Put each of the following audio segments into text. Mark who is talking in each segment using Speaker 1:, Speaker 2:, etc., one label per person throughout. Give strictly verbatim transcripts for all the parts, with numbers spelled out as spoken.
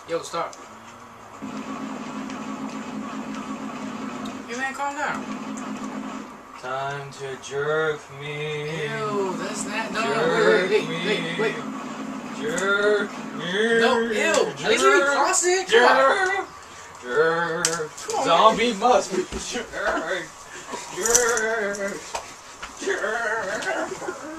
Speaker 1: Yo, stop. Hey man, calm down.
Speaker 2: Time to jerk me.
Speaker 1: Ew, that's that. No,
Speaker 2: jerk
Speaker 1: wait, wait,
Speaker 2: me.
Speaker 1: wait, wait, wait.
Speaker 2: Jerk me.
Speaker 1: No, ew.
Speaker 2: Jerk.
Speaker 1: At least let me cross it. Come on.
Speaker 2: Jerk. Jerk.
Speaker 1: Come on,
Speaker 2: Zombie man. Must be jerk. Jerk. Jerk.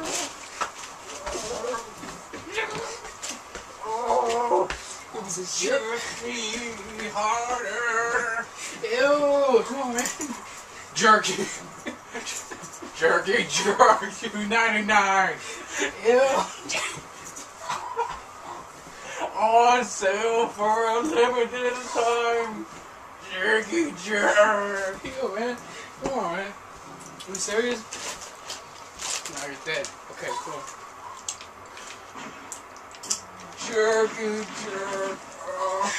Speaker 2: Oh.
Speaker 1: It was a
Speaker 2: Jerk me harder.
Speaker 1: Ew. Come on, man.
Speaker 2: Jerky. Jerky jerk two ninety-nine.
Speaker 1: Ew.
Speaker 2: On sale for a limited time. Jerky jerk.
Speaker 1: Ew, man. Come on, man. Are you serious? Now you're dead. Okay, cool.
Speaker 2: Jerky jerk. Oh.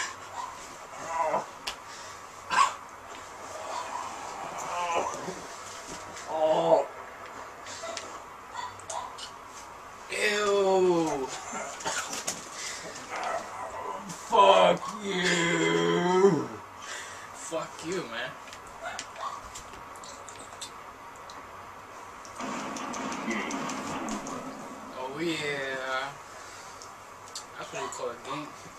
Speaker 2: Oh.
Speaker 1: Ew.
Speaker 2: Fuck you.
Speaker 1: Fuck you, man. Oh yeah. That's what you call a game.